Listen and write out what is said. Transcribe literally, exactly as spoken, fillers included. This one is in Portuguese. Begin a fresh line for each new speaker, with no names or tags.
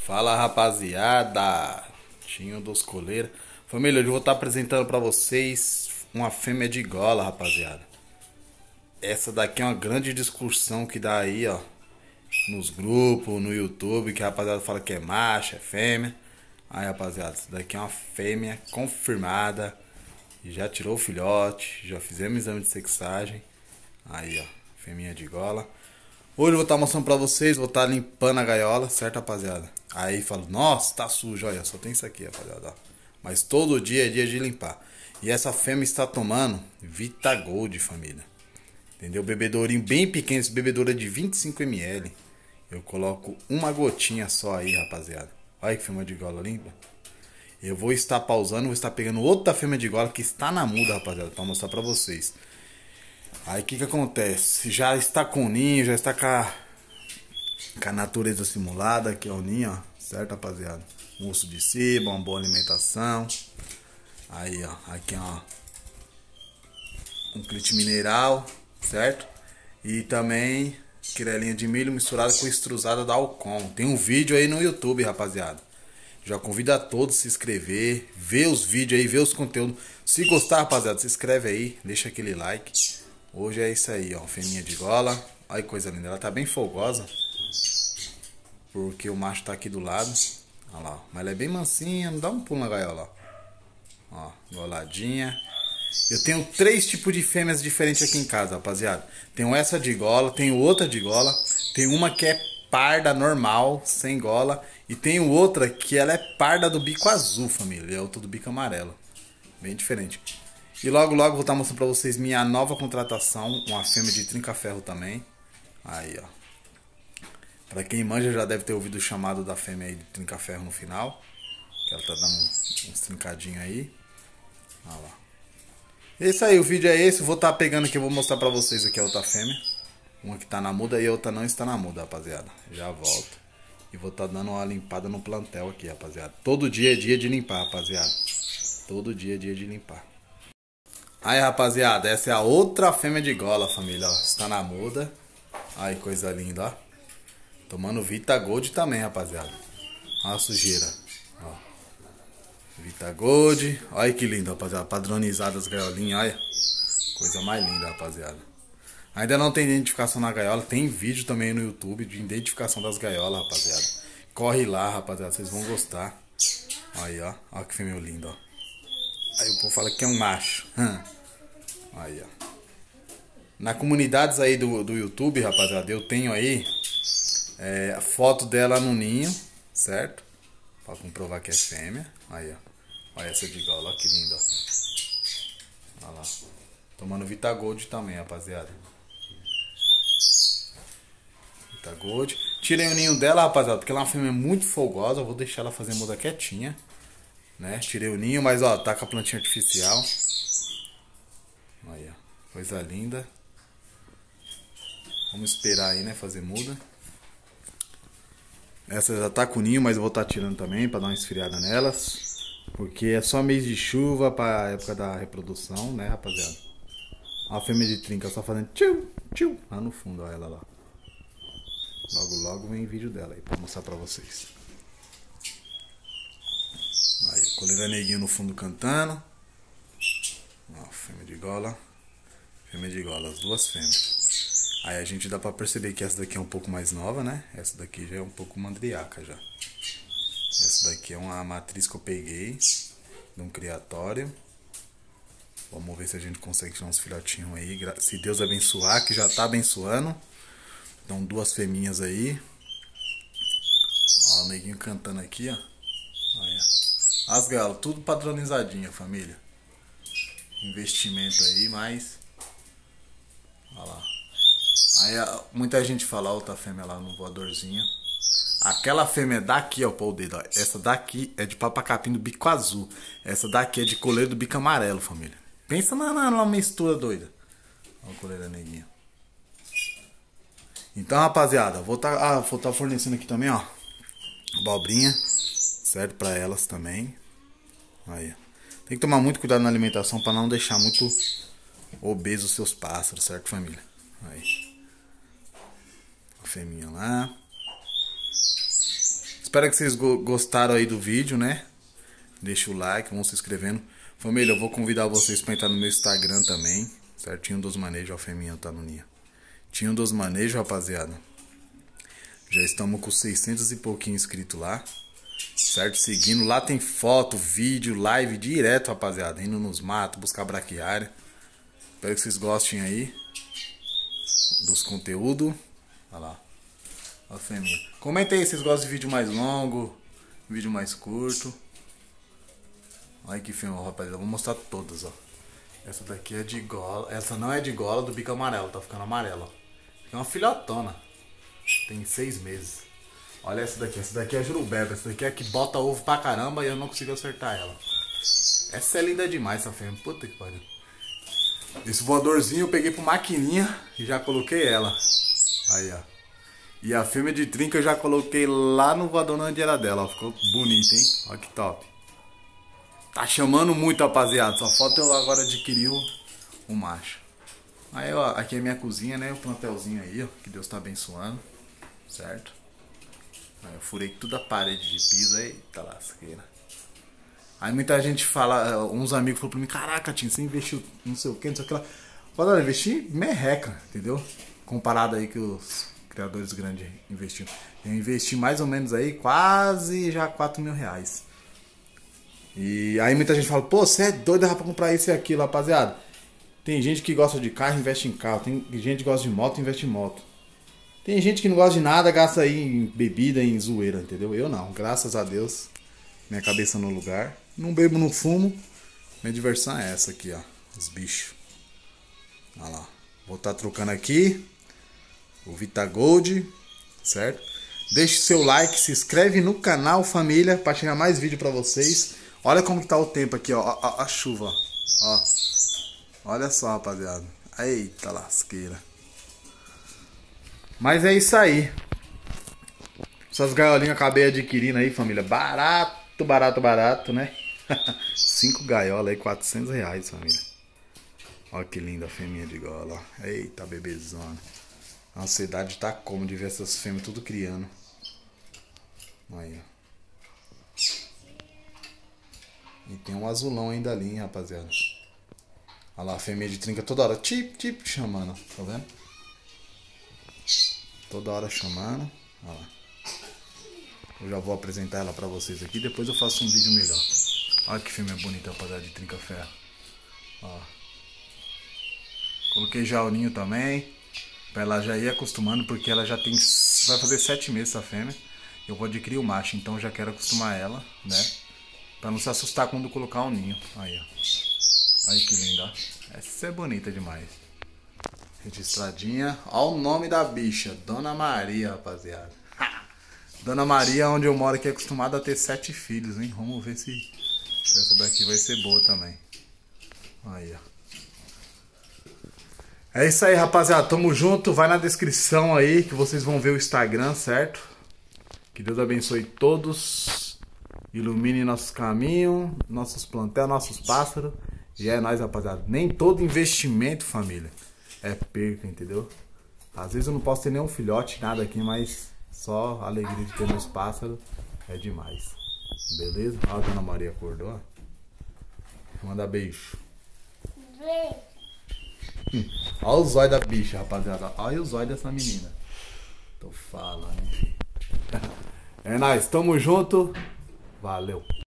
Fala, rapaziada, Tinho dos Coleiros. Família, hoje eu vou estar apresentando pra vocês uma fêmea de gola, rapaziada. Essa daqui é uma grande discussão que dá aí, ó, nos grupos, no YouTube, que a rapaziada fala que é macho, é fêmea. Aí, rapaziada, essa daqui é uma fêmea confirmada. Já tirou o filhote, já fizemos exame de sexagem. Aí, ó, fêmea de gola. Hoje eu vou estar mostrando pra vocês, vou estar limpando a gaiola, certo, rapaziada? Aí falo, nossa, tá sujo, olha, só tem isso aqui, rapaziada, ó. Mas todo dia é dia de limpar. E essa fêmea está tomando Vita Gold, família. Entendeu? Bebedourinho bem pequeno, esse bebedouro é de vinte e cinco mililitros. Eu coloco uma gotinha só aí, rapaziada. Olha que fêmea de gola limpa. Eu vou estar pausando, vou estar pegando outra fêmea de gola que está na muda, rapaziada, pra mostrar pra vocês. Aí o que que acontece? Já está com o ninho, já está com a, com a natureza simulada, aqui é o ninho, ó, certo, rapaziada? Um osso de cima, uma boa alimentação. Aí, ó, aqui ó, um clite mineral, certo? E também quirelinha de milho misturada com extrusada da Alcon. Tem um vídeo aí no YouTube, rapaziada. Já convido a todos a se inscrever, ver os vídeos aí, ver os conteúdos. Se gostar, rapaziada, se inscreve aí, deixa aquele like. Hoje é isso aí, ó, fêmea de gola. Olha que coisa linda, ela tá bem folgosa. Porque o macho tá aqui do lado. Olha lá, mas ela é bem mansinha, não dá um pulo na gaiola, ó. Ó, goladinha. Eu tenho três tipos de fêmeas diferentes aqui em casa, rapaziada. Tenho essa de gola, tenho outra de gola. Tem uma que é parda normal, sem gola. E tenho outra que ela é parda do bico azul, família. E a outra do bico amarelo. Bem diferente. E logo logo vou estar mostrando pra vocês minha nova contratação, uma fêmea de trinca-ferro também. Aí, ó. Pra quem manja já deve ter ouvido o chamado da fêmea aí de trinca-ferro no final. Que ela tá dando uns, uns trincadinhos aí. Olha lá. Esse aí, o vídeo é esse. Vou estar pegando aqui, eu vou mostrar pra vocês aqui a outra fêmea. Uma que tá na muda e a outra não está na muda, rapaziada. Já volto. E vou estar dando uma limpada no plantel aqui, rapaziada. Todo dia é dia de limpar, rapaziada. Todo dia é dia de limpar. Aí, rapaziada, essa é a outra fêmea de gola, família, ó. Está na muda. Aí, coisa linda, ó. Tomando Vita Gold também, rapaziada. Olha a sujeira, ó. Vita Gold. Olha que lindo, rapaziada. Padronizada as gaiolinhas, olha. Coisa mais linda, rapaziada. Ainda não tem identificação na gaiola. Tem vídeo também no YouTube de identificação das gaiolas, rapaziada. Corre lá, rapaziada, vocês vão gostar. Aí, ó. Olha que fêmea linda, ó. Aí o povo fala que é um macho. Aí, ó. Na comunidades aí do, do YouTube, rapaziada, eu tenho aí é, a foto dela no ninho, certo? Pra comprovar que é fêmea. Aí, ó. Olha essa de gola, ó, que linda, ó. Olha lá. Tomando Vita Gold também, rapaziada. Vita Gold. Tirei o ninho dela, rapaziada, porque ela é uma fêmea muito folgosa. Eu vou deixar ela fazer muda quietinha. Né? Tirei o ninho, mas ó, tá com a plantinha artificial. Aí, ó. Coisa linda. Vamos esperar aí, né? Fazer muda. Essa já tá com o ninho, mas eu vou estar tá tirando também pra dar uma esfriada nelas. Porque é só mês de chuva pra época da reprodução, né, rapaziada? Ó, a fêmea de trinca só fazendo tchiu, tchiu. Lá no fundo, ó, ela lá. Logo, logo vem vídeo dela aí pra mostrar pra vocês. Aí, coleira neguinho no fundo cantando. Ó, fêmea de gola. Fêmea de gola, as duas fêmeas. Aí a gente dá pra perceber que essa daqui é um pouco mais nova, né? Essa daqui já é um pouco mandriaca já. Essa daqui é uma matriz que eu peguei de um criatório. Vamos ver se a gente consegue tirar uns filhotinhos aí. Se Deus abençoar, que já tá abençoando. Então duas fêminhas aí. Ó, o neguinho cantando aqui, ó. Olha. As gaiolas, tudo padronizadinha, família. Investimento aí, mas... Olha lá. Aí muita gente fala, ó, outra fêmea lá no voadorzinho. Aquela fêmea daqui, ó, pô, o dedo, ó. Essa daqui é de papacapim do bico azul. Essa daqui é de coleira do bico amarelo, família. Pensa na, na, na mistura doida. Ó, a coleira neguinha. Então, rapaziada, vou tá, ah, vou tá fornecendo aqui também, ó. Abobrinha. Certo pra elas também. Aí. Tem que tomar muito cuidado na alimentação pra não deixar muito obeso os seus pássaros, certo, família? Aí. A fêmea lá. Espero que vocês go gostaram aí do vídeo, né? Deixa o like, vão se inscrevendo. Família, eu vou convidar vocês para entrar no meu Instagram também. Certinho dos manejos, ó, a fêmea tá no ninho. Tinha dos manejos, rapaziada. Já estamos com seiscentos e pouquinho inscritos lá. Certo? Seguindo. Lá tem foto, vídeo, live direto, rapaziada. Indo nos matos, buscar braquiária. Espero que vocês gostem aí dos conteúdos. Olha lá. Olha a fêmea. Comenta aí se vocês gostam de vídeo mais longo, vídeo mais curto. Olha que fêmea, rapaziada. Eu vou mostrar todas, ó. Essa daqui é de gola. Essa não é de gola, do bico amarelo. Tá ficando amarela, ó. É uma filhotona. Tem seis meses. Olha essa daqui. Essa daqui é jurubeba. Essa daqui é que bota ovo pra caramba e eu não consigo acertar ela. Essa é linda demais, essa fêmea. Puta que pariu. Esse voadorzinho eu peguei pro maquininha e já coloquei ela. Aí, ó. E a fêmea de trinca eu já coloquei lá no voador onde era dela. Ó. Ficou bonito, hein? Olha que top. Tá chamando muito, rapaziada. Só falta eu agora adquirir o, o macho. Aí, ó. Aqui é minha cozinha, né? O plantelzinho aí, ó. Que Deus tá abençoando. Certo? Aí eu furei toda a parede de piso. Eita lasqueira. Aí muita gente fala, uns amigos falaram pra mim, caraca, Tim, você investiu não sei o que, não sei o que lá. Olha, eu investi merreca, entendeu? Comparado aí que os criadores grandes investiram. Eu investi mais ou menos aí quase já quatro mil reais. E aí muita gente fala, pô, você é doido pra comprar isso e aquilo, rapaziada. Tem gente que gosta de carro, investe em carro. Tem gente que gosta de moto, investe em moto. Tem gente que não gosta de nada, gasta aí em bebida, em zoeira, entendeu? Eu não, graças a Deus, minha cabeça no lugar. Não bebo, não fumo. Minha diversão é essa aqui, ó. Os bichos. Olha lá. Vou estar trocando aqui o Vitagold, certo? Deixe seu like, se inscreve no canal, família, para chegar mais vídeo para vocês. Olha como que tá o tempo aqui, ó. A, a, a chuva, ó. Olha só, rapaziada. Eita lasqueira. Mas é isso aí. Essas gaiolinhas eu acabei adquirindo aí, família. Barato, barato, barato, né? Cinco gaiolas aí, quatrocentos reais, família. Olha que linda a fêmea de gola, ó. Eita, bebezona. A ansiedade tá como de ver essas fêmeas tudo criando. Aí, ó. E tem um azulão ainda ali, hein, rapaziada. Olha lá, a fêmea de trinca toda hora, tip, tip, chamando. Tá vendo? Toda hora chamando. Olha lá. Eu já vou apresentar ela pra vocês aqui. Depois eu faço um vídeo melhor. Olha que fêmea bonita, rapaziada, de trinca-ferro. Ó. Coloquei já o ninho também. Pra ela já ir acostumando, porque ela já tem... Vai fazer sete meses essa fêmea. Eu vou adquirir o macho, então já quero acostumar ela, né? Pra não se assustar quando colocar o ninho. Aí, ó. Olha que linda, ó. Essa é bonita demais. Registradinha. Olha o nome da bicha. Dona Maria, rapaziada. Dona Maria, onde eu moro aqui, é acostumada a ter sete filhos, hein? Vamos ver se, se essa daqui vai ser boa também. Aí, ó. É isso aí, rapaziada. Tamo junto. Vai na descrição aí que vocês vão ver o Instagram, certo? Que Deus abençoe todos. Ilumine nossos caminhos, nossos plantéis, nossos pássaros. E é nóis, rapaziada. Nem todo investimento, família, é perca, entendeu? Às vezes eu não posso ter nenhum filhote, nada aqui, mas só a alegria de ter meus pássaros é demais. Beleza? Olha a Dona Maria acordou. Manda beijo. Beijo. Hum. Olha o zóio da bicha, rapaziada. Olha o zóio dessa menina. Tô falando. É nóis, tamo junto. Valeu.